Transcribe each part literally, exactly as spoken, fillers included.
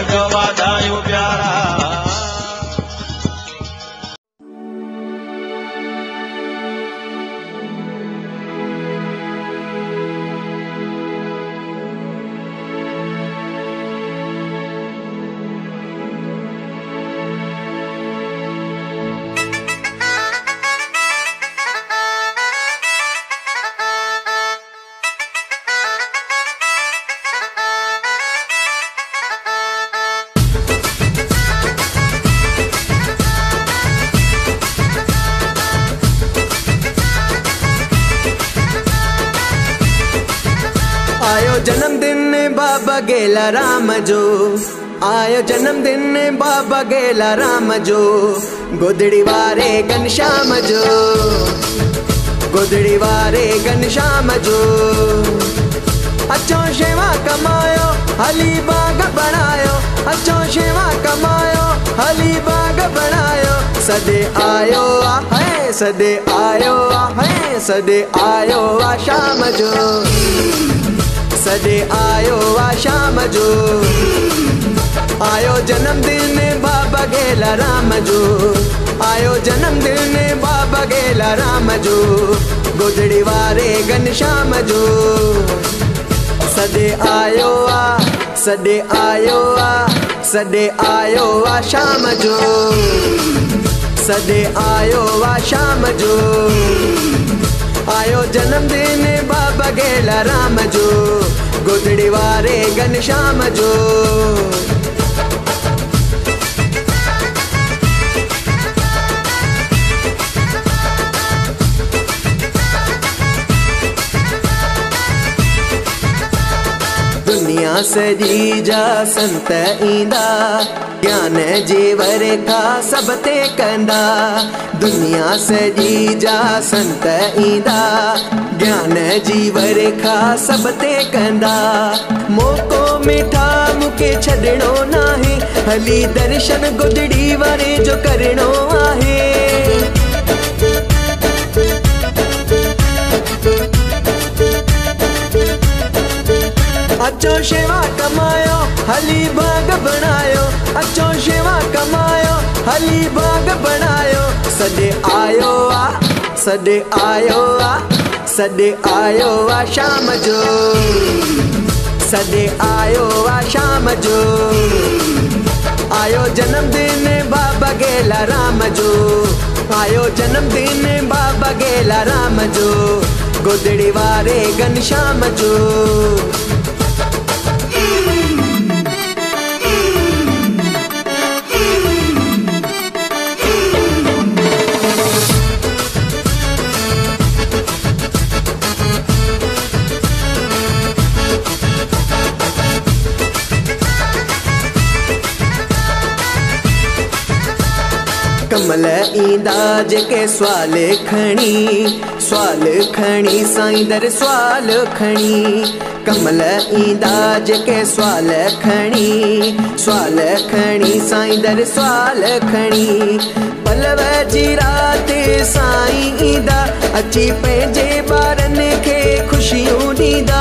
जो वाधायूं प्यारा। आयो जन्मदिन बाबा गेला राम जो, आयो जन्मदिन बाबा गेला राम जो, गोदड़ी वारे घनश्याम जो, गोदड़ी वारे घनश्याम जो। अच्छो शेवा कमायो हली बाग बनायो, अच्छो शेवा कमायो हली बाग बनायो। सदे आयो आ है, सदे आयो आ है, सदे आयो आ शाम जो, सदे आयो आ शाम जो। आयो जन्मदिन बाबा गेला राम जो, आयो जन्मदिन बाबा गेला राम जो, गोदड़ी वारे घनश्याम जो। सदे आयो आ, सदे आयो आ, सदे आयो आ शाम जो, सदे आयो आ शाम जो। आयो जन्मदिन बाबा गेला राम जो, गोदड़ी वारे घनश्याम जो। दुनिया सजी जा संत ईंदा, ज्ञान जीवर का सब ते कंदा। दुनिया सजी जा संत ईंदा, ज्ञान जीवर का सब ते कंदा। मोको मिठा मुके छड़नो नाहे, हली दर्शन गोदड़ी वारे जो करणो आहे। अच्छो शेवा कमायो हली बाग बनायो, अच्छो शेवा कमायो हली बाग बनायो। सदे आयो आ, सदे आयो आ, सदे आयो आ शाम जो, सदे आयो आ शाम जो। आयो जन्मदिन बाबा गेला राम जो, आयो जन्मदिन बाबा गेला राम जो, गोदड़ी वारे घनश्याम जो। कमल ईंदा जेके सवाल खणी, सवाल खणी साईं दर सवाल खणी। कमल ईंदा जेके सवाल खणी, सवाल खणी साईं दर सवाल खणी। पलव जी रात साईं ईंदा, अची पंहिंजे ॿारनि खे ख़ुशियूं ॾींदा।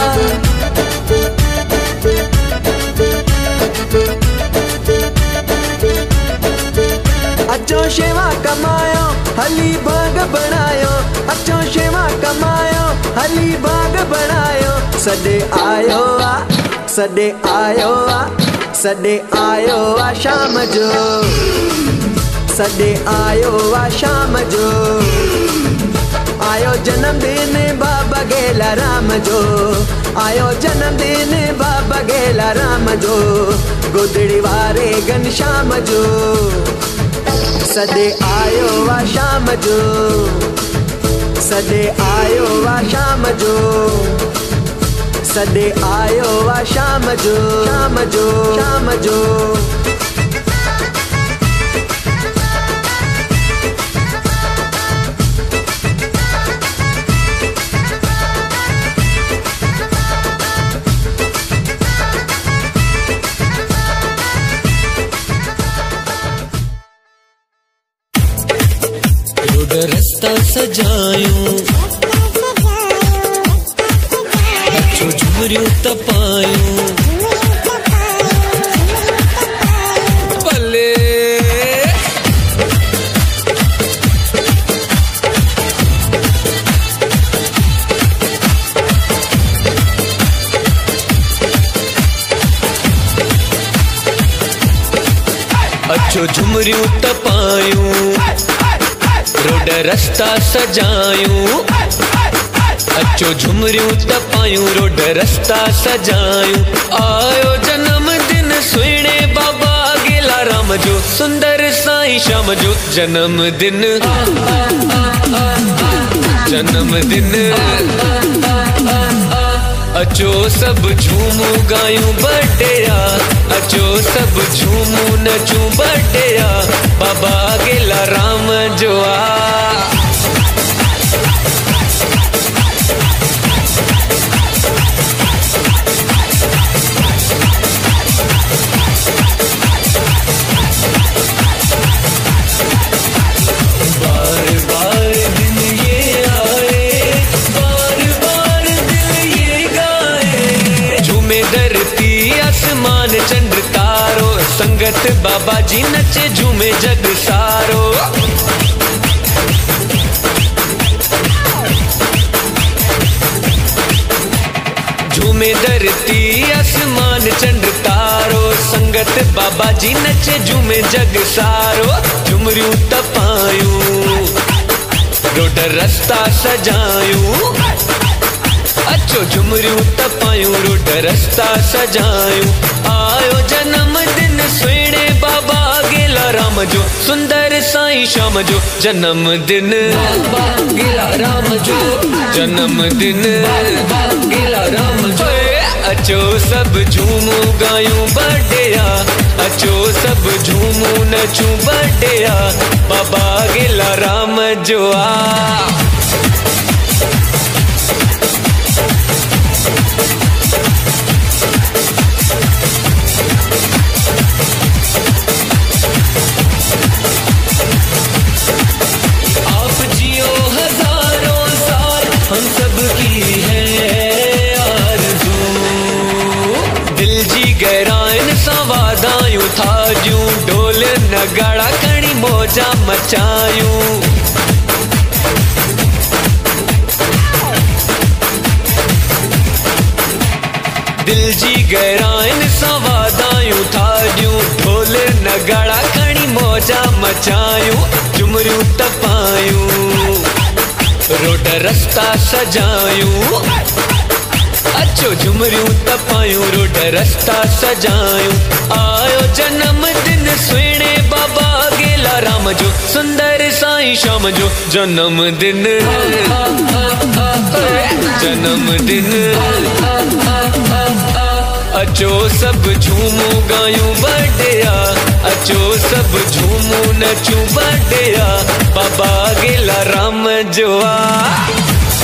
अच्छो शेवा कमायो हली बाग बनायो, अच्छो शेवा कमायो हली बाग बनायो। सदे आयो आ, सदे आयो आ, सदे आयो आ शाम जो, सदे आयो आ शाम जो। आयो जन्मदिन बाबा गेला राम जो, आयो जन्मदिन बाबा गेला राम जो, गोदड़ी वारे घनश्याम जो। सदे आयो आ शाम जो, सदे आयो आ शाम जो, सदे आयो आ शाम जो, शाम जो, शाम जो। रास्ता सजायूं, अच्छो झुमरियूं तपायूं, अचो झुमरियूं तपायूं रोड रस्ता सजायूं अचो झुमरियूं तपायूं रोड रस्ता सजायूं आयो जन्मदिन सुहिणे बाबा गेला राम जो सुंदर साईं श्याम जो जन्मदिन जन्मदिन अचो सब झूमूं गायूं बर्थडेया अचो सब झूमूं नचूं बर्थडेया बाबा गेला राम जो आ चंद्र तारो संगत बाबा जी नचे झूमे जग सारो झूमे धरती आसमान चंद्र तारो संगत बाबा जी नचे झूमे जग सारो झुमरियूं तपायूं रोड रस्ता सजायूं अचो झुमरियूं तपायूं रोड रस्ता सजायूं आयो जन्मदिन सुहिणे बाबा गेला राम जो सुंदर साईं श्याम जो जन्मदिन गेला राम जो जन्मदिन गेला राम जो अचो सब झूमूं गायूं बर्थडेया अचो सब झूमूं नचूं बर्थडेया बाबा गेला राम जो आ वादायूं थाजूं ढोल नगाड़ा खणी मौजा मचायूं दिल जी गहराइन सां वादायूं थाजूं ढोल नगाड़ा खणी मौजा मचायूं झुमरियूं तपायूं रोड रस्ता सजायूं अचो झुमरियूं तपायूं रोड रस्ता सजायूं आयो जन्मदिन सुहिणे बाबा गेला राम जो सुंदर साईं श्याम जो जन्मदिन जन्मदिन अचो सब झूमूं गायूं बर्थडेया अचो सब झूमूं नचूं बर्थडेया बाबा गेला राम जो आ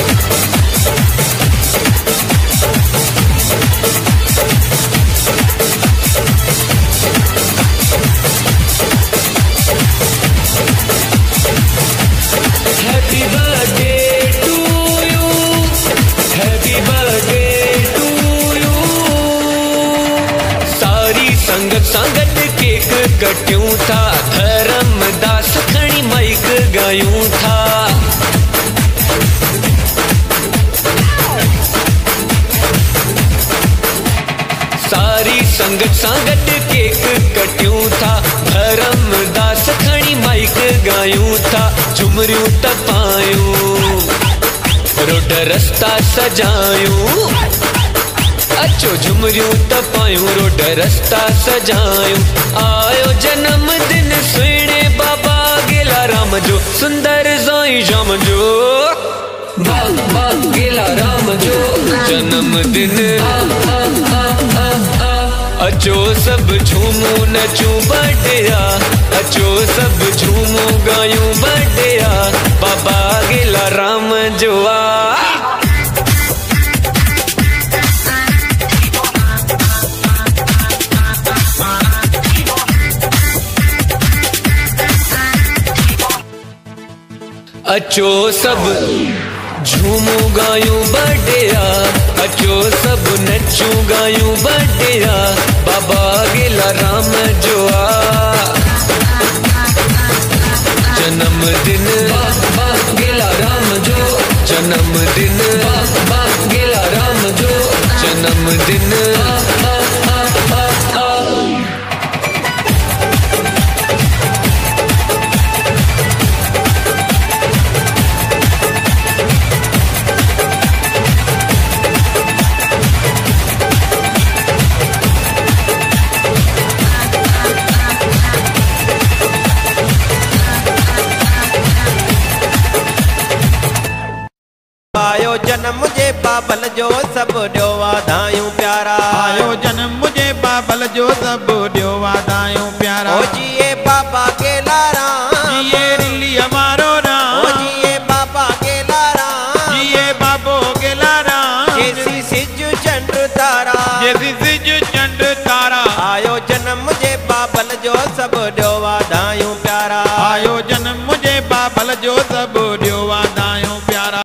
संगत संगत केक कटियूं था धर्मदास खणी माइक गायूं था सारी संगत संगत केक कटियूं था धर्मदास खणी माइक गायूं था झुमरियूं तपायूं रोड रस्ता सजायूं अचो झुमरियूं तपायूं रोड रस्ता सजायूं आयो जन्मदिन सुहिणे बाबा गेला राम जो सुंदर साईं श्याम जो बाबा गेला राम जो जन्मदिन अचो सब झूमूं नचूं बर्थडेया अचो सब झूमूं गायूं बर्थडेया बाबा गेला राम जो आ अचो सब झूमूं गायूं बर्थडेया अचो सब नचूं गायूं बर्थडेया बाबा गेला राम जो आ जन्मदिन बाबा गेला राम जो जन्मदिन बाबा गेला राम जो जन्मदिन बाबल जो सब ॾियो वाधायूं प्यारा। आयो जन्म मुझे बाबल जो सब ॾियो वाधायूं प्यारा। ओ जिए बाबा केलाराम, जिए रिली हमारो राम, ओ जिए बाबा केलाराम, जिए बाबो केलाराम, जैसी सिज चंड तारा, जैसी सिज चंड तारा। आयो जन्म मुझे बाबल जो सब ॾियो वाधायूं प्यारा। आयो जन्म मुझे बाबल जो सब